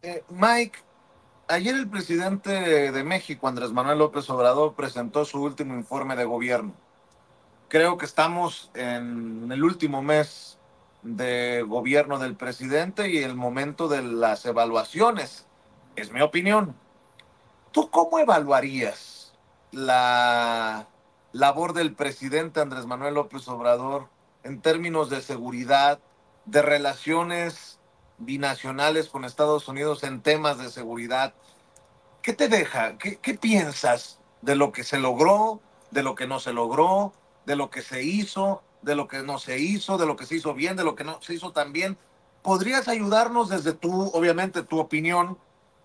Mike, ayer el presidente de México, Andrés Manuel López Obrador, presentó su último informe de gobierno. Creo que estamos en el último mes de gobierno del presidente y el momento de las evaluaciones. Es mi opinión. ¿Tú cómo evaluarías la labor del presidente Andrés Manuel López Obrador en términos de seguridad, de relaciones binacionales con Estados Unidos en temas de seguridad? ¿Qué te deja? ¿Qué piensas de lo que se logró, de lo que no se logró, de lo que se hizo, de lo que no se hizo, de lo que se hizo bien, de lo que no se hizo tan bien? ¿Podrías ayudarnos desde tu, obviamente, tu opinión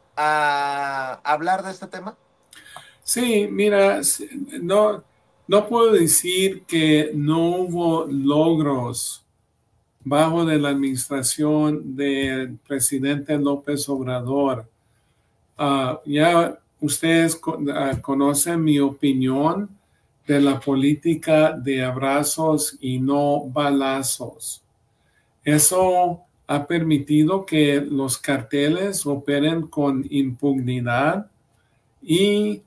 a hablar de este tema? Sí, mira, no, no puedo decir que no hubo logros bajo de la administración del presidente López Obrador. Ya ustedes conocen mi opinión de la política de abrazos y no balazos. Eso ha permitido que los carteles operen con impunidad y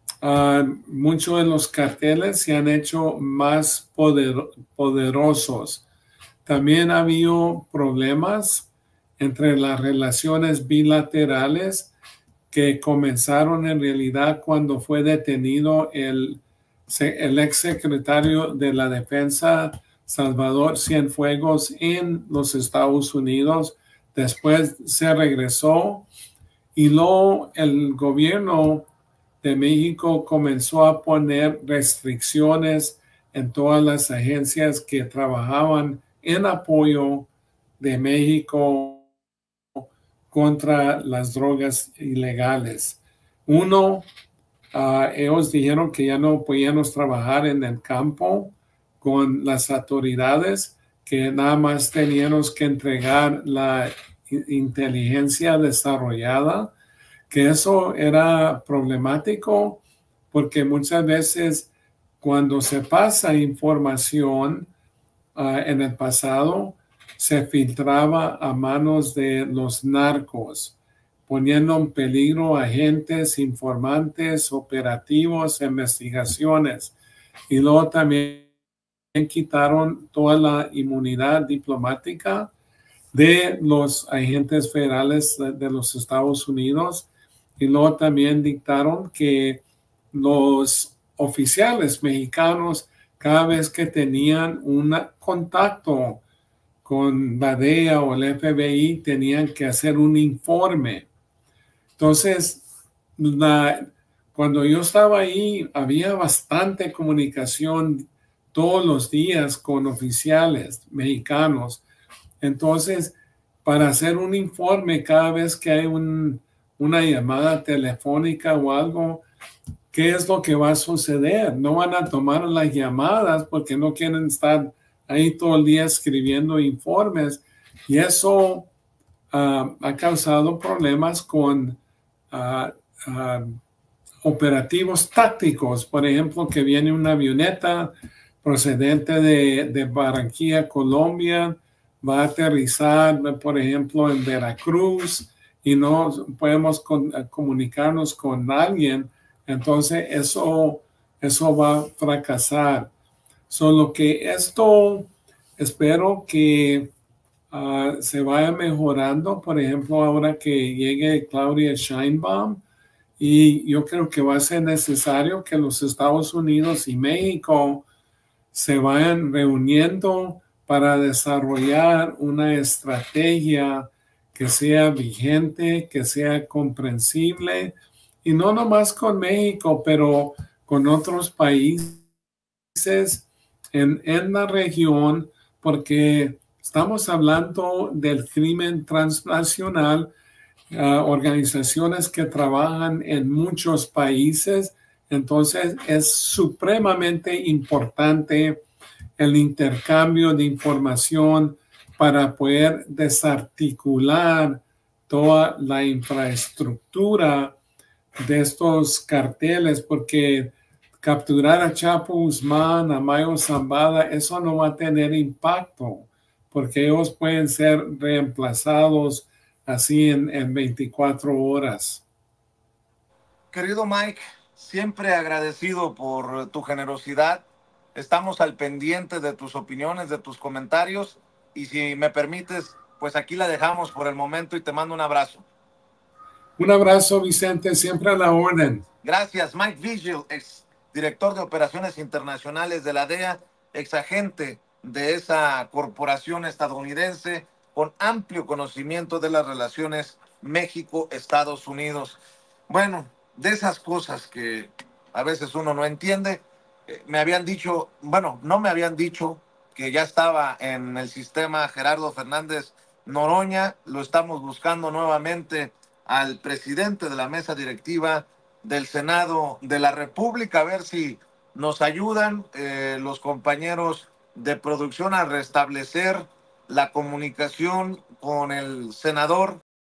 muchos de los carteles se han hecho más poderosos. También ha habido problemas entre las relaciones bilaterales que comenzaron en realidad cuando fue detenido el ex secretario de la Defensa, Salvador Cienfuegos, en los Estados Unidos. Después se regresó y luego el gobierno de México comenzó a poner restricciones en todas las agencias que trabajaban en apoyo de México contra las drogas ilegales. Uno, ellos dijeron que ya no podíamos trabajar en el campo con las autoridades, que nada más teníamos que entregar la inteligencia desarrollada, que eso era problemático porque muchas veces cuando se pasa información en el pasado, se filtraba a manos de los narcos, poniendo en peligro a agentes, informantes, operativos, investigaciones. Y luego también quitaron toda la inmunidad diplomática de los agentes federales de los Estados Unidos. Y luego también dictaron que los oficiales mexicanos, cada vez que tenían un contacto con la DEA o el FBI, tenían que hacer un informe. Entonces, cuando yo estaba ahí, había bastante comunicación todos los días con oficiales mexicanos. Entonces, para hacer un informe cada vez que hay una llamada telefónica o algo, ¿qué es lo que va a suceder? No van a tomar las llamadas porque no quieren estar ahí todo el día escribiendo informes. Y eso ha causado problemas con uh, uh, operativos tácticos. Por ejemplo, que viene una avioneta procedente de Barranquilla, Colombia, va a aterrizar, por ejemplo, en Veracruz y no podemos comunicarnos con alguien, entonces eso va a fracasar. Solo que esto espero que se vaya mejorando, por ejemplo, ahora que llegue Claudia Sheinbaum, y yo creo que va a ser necesario que los Estados Unidos y México se vayan reuniendo para desarrollar una estrategia que sea vigente, que sea comprensible, y no nomás con México, pero con otros países en la región, porque estamos hablando del crimen transnacional, organizaciones que trabajan en muchos países. Entonces es supremamente importante el intercambio de información para poder desarticular toda la infraestructura de estos carteles, porque capturar a Chapo Guzmán, a Mayo Zambada, eso no va a tener impacto, porque ellos pueden ser reemplazados así en 24 horas. Querido Mike, siempre agradecido por tu generosidad. Estamos al pendiente de tus opiniones, de tus comentarios y si me permites, pues aquí la dejamos por el momento y te mando un abrazo. Un abrazo, Vicente, siempre a la orden. Gracias, Mike Vigil, ex director de operaciones internacionales de la DEA, ex agente de esa corporación estadounidense con amplio conocimiento de las relaciones México-Estados Unidos. Bueno, de esas cosas que a veces uno no entiende, me habían dicho, bueno, no me habían dicho que ya estaba en el sistema Gerardo Fernández Noroña, lo estamos buscando nuevamente al presidente de la mesa directiva del Senado de la República, a ver si nos ayudan los compañeros de producción a restablecer la comunicación con el senador